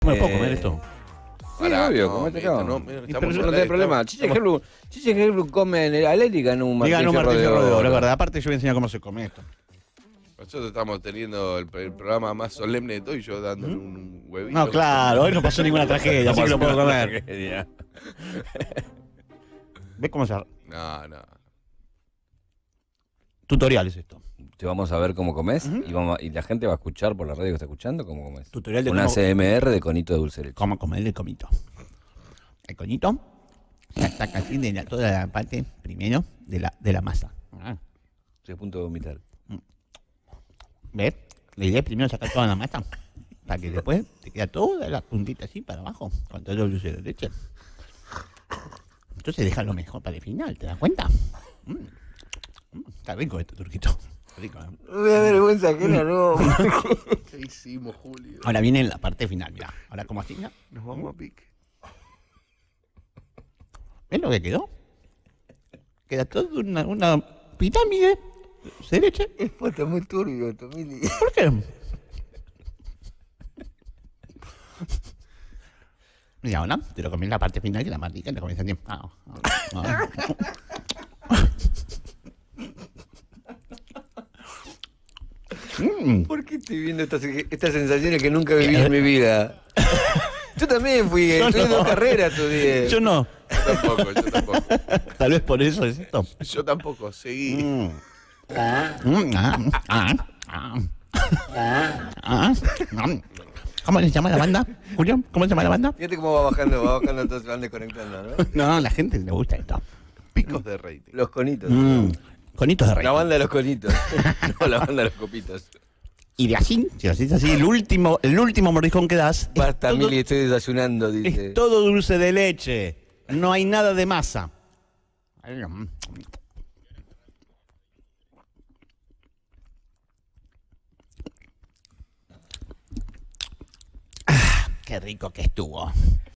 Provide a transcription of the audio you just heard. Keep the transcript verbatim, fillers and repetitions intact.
¿Me lo puedo Eh, comer esto? Sí, Pará, obvio, no, comételo. esto no, mira, Y estamos pero eso no al tiene aire, problema. estamos- Chiche Gerlu, Chiche Gerlu come en el Atlético, ganó un Martín Digan un Fierro Martín de Fierro de Oro, Oro. es verdad. Aparte yo voy a enseñar cómo se come esto. Nosotros estamos teniendo el, el programa más solemne de todo y yo dándole un huevito. No, claro, hoy no pasó ninguna tragedia, así que lo puedo comer. Tragedia. ¿Ves cómo se...? No, no. Tutorial es esto. Te vamos a ver cómo comes Ujú. y, vamos a- y la gente va a escuchar por la radio que está escuchando cómo comes. Tutorial de Una cómo... C M R de conito de dulce de leche. Cómo comer el comito. El conito se saca así de la- toda la parte, primero, de la, de la masa. Ah, Estoy a punto de vomitar. ¿ves? La idea es primero sacar toda la masa, para que después te queda toda la puntita así para abajo, con todo el dulce de leche. Entonces deja lo mejor para el final, ¿te das cuenta? Mm. Mm, está rico esto, turquito. Rico, ¿eh? Me da vergüenza ajena, no. ¿Qué hicimos, Julio? Ahora viene la parte final, mira. Ahora como así, mira. Nos vamos a pique. ¿Ves lo que quedó? Queda todo una, una pirámide de leche. Es puta muy turbio, Tomili. ¿Por qué? Y ahora te lo comí en la parte final y la más rica y la comí así. Ah, ah, ah. Mm. ¿Por qué estoy viendo estas, estas sensaciones que nunca viví en mi vida? Yo también fui, Yo estudié no. dos carreras, estudié. Yo no. Yo tampoco, yo tampoco. Tal vez por eso es esto. Yo tampoco, seguí. Mm. Mm, ah, ah, ah. Ah, ah. ¿Cómo se llama la banda, Julio? ¿Cómo se llama la banda? Fíjate cómo va bajando, va bajando, todos se van desconectando, ¿no? No, a la gente le gusta esto. Picos de rating. Los conitos. Mm. Conitos de rey. La banda de los conitos. No, la banda de los copitos. Y de así, si lo haces así, el último, el último mordiscón que das es Basta, todo, Mili, estoy desayunando, dice. es todo dulce de leche. No hay nada de masa. Ah, qué rico que estuvo.